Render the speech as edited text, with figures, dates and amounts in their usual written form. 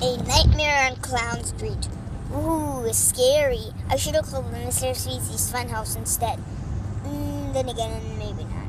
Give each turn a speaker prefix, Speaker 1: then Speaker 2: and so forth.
Speaker 1: A Nightmare on Clown Street. Ooh, scary. I should have called the Mr. Sweezy's Funhouse instead. Then again, maybe not.